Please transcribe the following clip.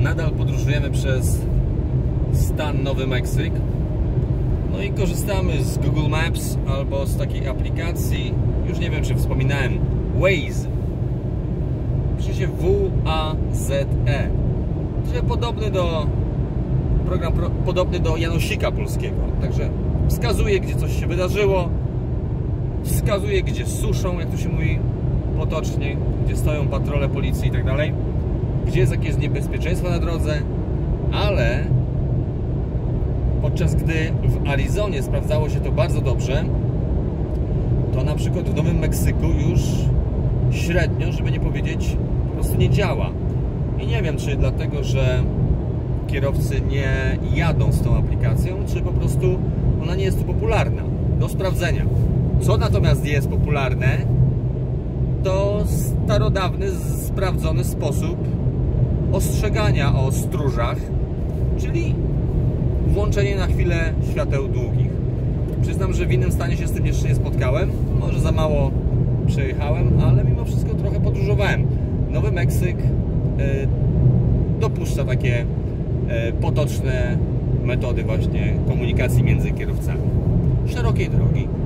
nadal podróżujemy przez stan Nowy Meksyk. No i korzystamy z Google Maps albo z takiej aplikacji, już nie wiem czy wspominałem, Waze. Pisze się W-A-Z-E. Trochę podobny do Janosika polskiego. Także wskazuje, gdzie coś się wydarzyło, wskazuje, gdzie suszą, jak to się mówi potocznie, gdzie stoją patrole policji i tak dalej, gdzie jest jakieś niebezpieczeństwo na drodze, ale podczas gdy w Arizonie sprawdzało się to bardzo dobrze, to na przykład w Nowym Meksyku już średnio, żeby nie powiedzieć, po prostu nie działa. I nie wiem, czy dlatego, że kierowcy nie jadą z tą aplikacją, czy po prostu ona nie jest tu popularna do sprawdzenia. Co natomiast jest popularne, to starodawny, sprawdzony sposób ostrzegania o stróżach, czyli włączenie na chwilę świateł długich. Przyznam, że w innym stanie się z tym jeszcze nie spotkałem. Może za mało przejechałem, ale mimo wszystko trochę podróżowałem. Nowy Meksyk dopuszcza takie potoczne metody właśnie komunikacji między kierowcami. Szerokiej drogi.